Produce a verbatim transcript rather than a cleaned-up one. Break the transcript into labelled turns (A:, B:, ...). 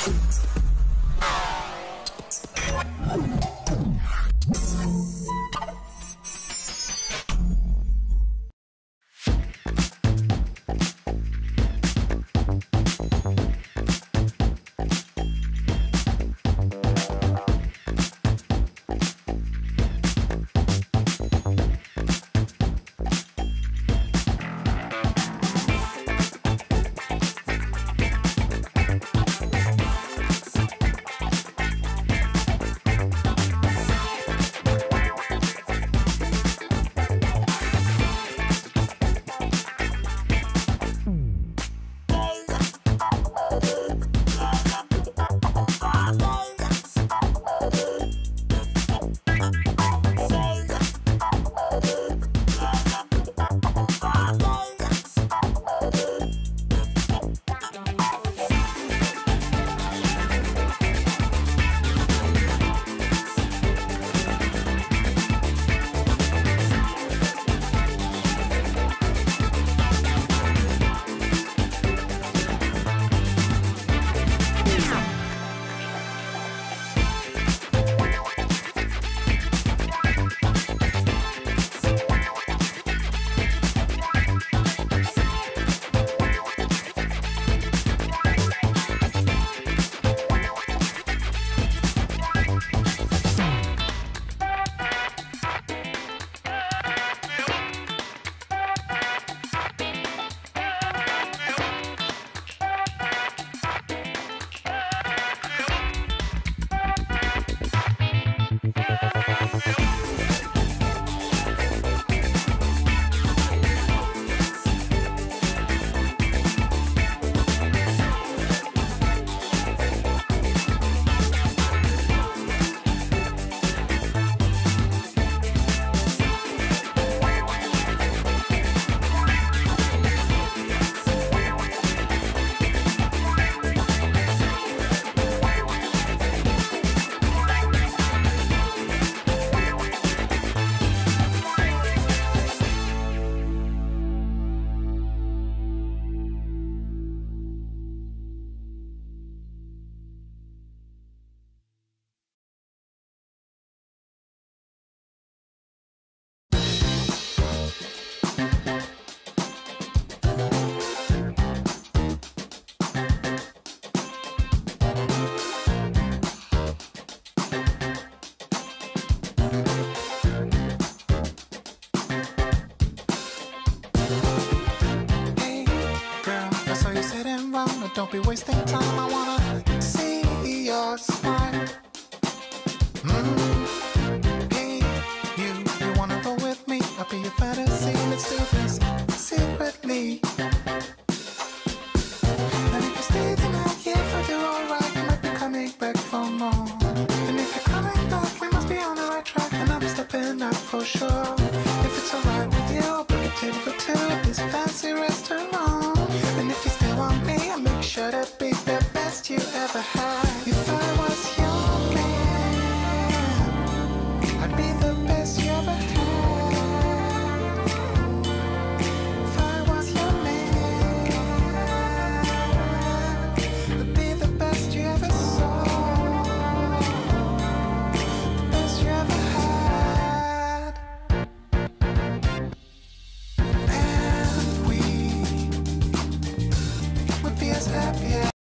A: Don't be wasting time, I wanna see your smile. Mm. Hey, you, you wanna go with me? I'll be your fantasy, let's do this secretly. And if you stay the night, yeah, if I do alright, you might be coming back for more. And if you're coming back, we must be on the right track, and I'll be stepping up for sure. If it's alright with you, I'll bring a table for two at this fancy restaurant. And if you still want me, I'll make sure to be the best you ever had. If I was your man, I'd be the best you ever had. If I was your man, I'd be the best you ever saw, the best you ever had. And we would be as happy as